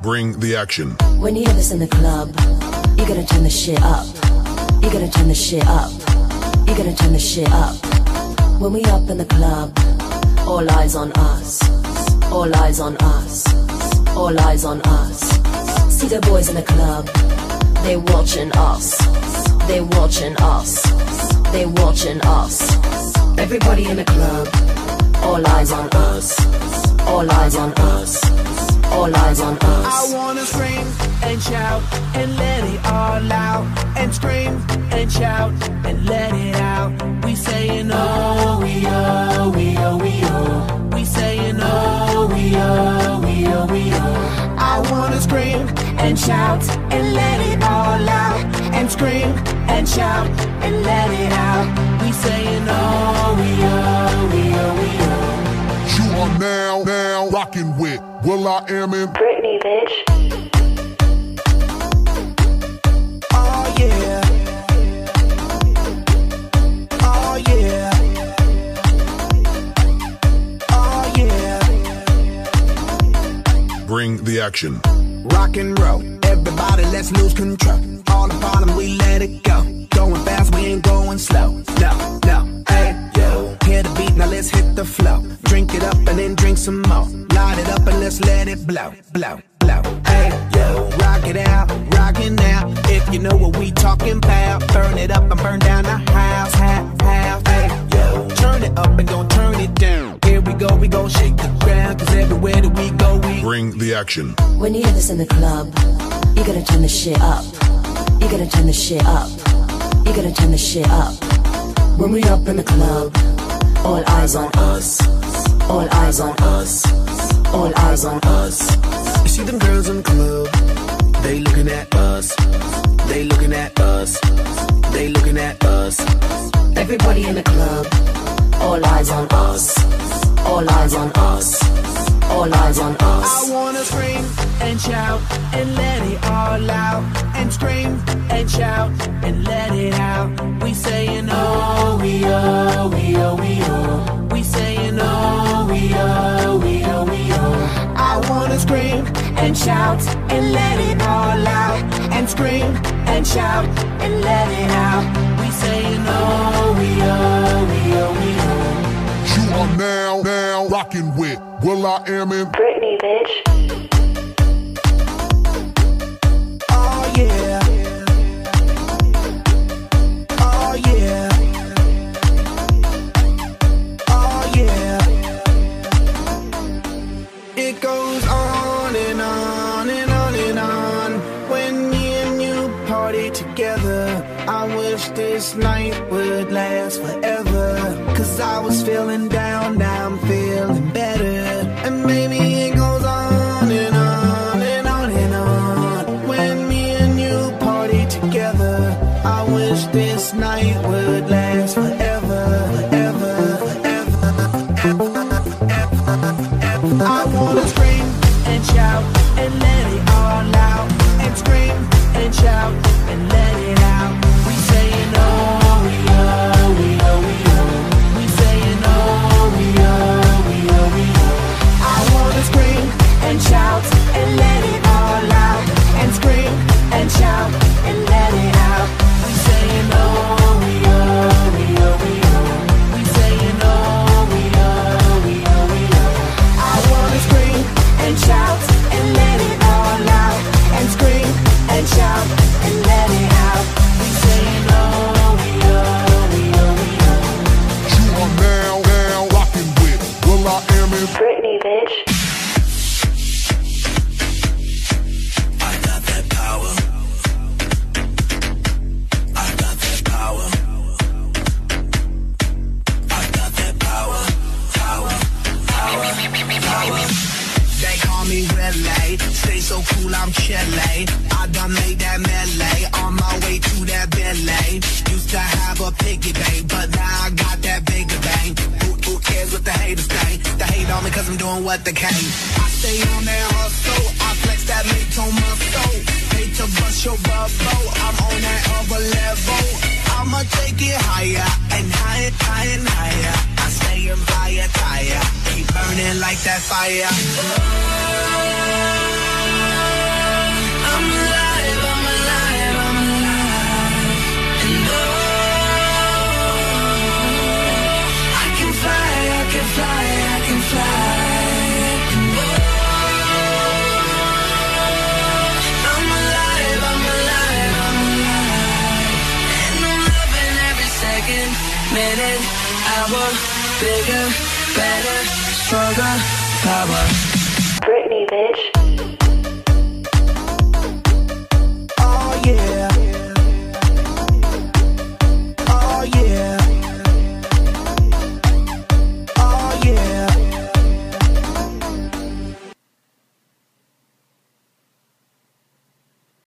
Bring the action. When you hear this in the club, you gotta turn the shit up. You gotta turn the shit up. You gotta turn the shit up. When we up in the club, all eyes on us. All eyes on us. All eyes on us. See the boys in the club, they watching us. They watching us. They watching us. Everybody in the club, all eyes on us. All eyes on us. All eyes on us. I wanna scream and shout and let it all out. And scream and shout and let it out. We saying oh, we oh, we oh, we oh. We saying oh, we oh, we oh, we oh. I wanna scream and shout and let it all out. And scream and shout and let it out. We saying oh, we oh, we oh, we oh. You are now rocking with will.i.am in Britney, bitch. Oh yeah. Oh yeah. Oh yeah. Bring the action. Rock and roll, everybody let's lose control. All the bottom we let it go. Going fast, we ain't going slow. No, no, hey, yo. Hear the beat, now let's hit the flow. Drink it up and then drink some more. Light it up and let's let it blow, blow, blow. Hey, yo, rock it out, rockin' out. If you know what we talking about, burn it up and burn down the house, house. Hey, yo, turn it up and don't turn it down. Here we go shake the ground. Cause everywhere that we go, we bring the action. When you hear this in the club, you gotta turn the shit up. You gotta turn the shit up. You gotta turn the shit up. When we up in the club, all eyes on us. All eyes on us. All eyes on us. You see them girls in the club, they looking at us. They looking at us. They looking at us. Everybody in the club, all eyes on us. All eyes on us. All eyes on us. I wanna scream and shout and let it all out. And scream and shout and let it out. We saying oh, we oh, we oh, we oh. We saying oh, we oh, we oh, we oh. I wanna scream and shout and let it all out. And scream and shout and let it out. We saying oh, we oh, we oh, we oh. You are now rocking with will.i.am in Britney, bitch. Oh yeah. Oh yeah. Oh yeah. It goes on and on and on and on. When me and you party together, I wish this night would last forever. Cause I was feeling down, now I'm feeling better. And maybe it goes on and on and on and on. When me and you party together, I wish this night would last forever, forever, forever, forever. I wanna scream and shout and let it all out. And scream and shout and let it out. We saying oh, we oh, we oh, we oh. We saying oh, we oh, we oh, we oh. I wanna scream and shout and let it all out. And scream and shout and let it out. We saying oh, we oh, we oh, we oh. We saying oh, we oh, we oh, we oh. I wanna scream and shout and let it all out. And scream and shout and let it out. We saying oh, we oh, we oh, we oh. You are now rocking with will.i.am in Britney, bitch. I got that power. I got that power. I got that power. Power. Power. They call me Relay. Stay so cool, I'm Chile. I done made that melee. On my way to that Bentley. Used to have a piggy bank, but now I got that bigger bang. Who cares what the haters think? They hate on me cause I'm doing what they can. I stay on that hustle. I flex that mid-tone muscle. Hate to bust your bubble. I'm on that other level. I'ma take it higher and higher, higher and higher. I stay in fire, tire. Keep burning like that fire. Bigger, better, stronger, power. Britney, bitch.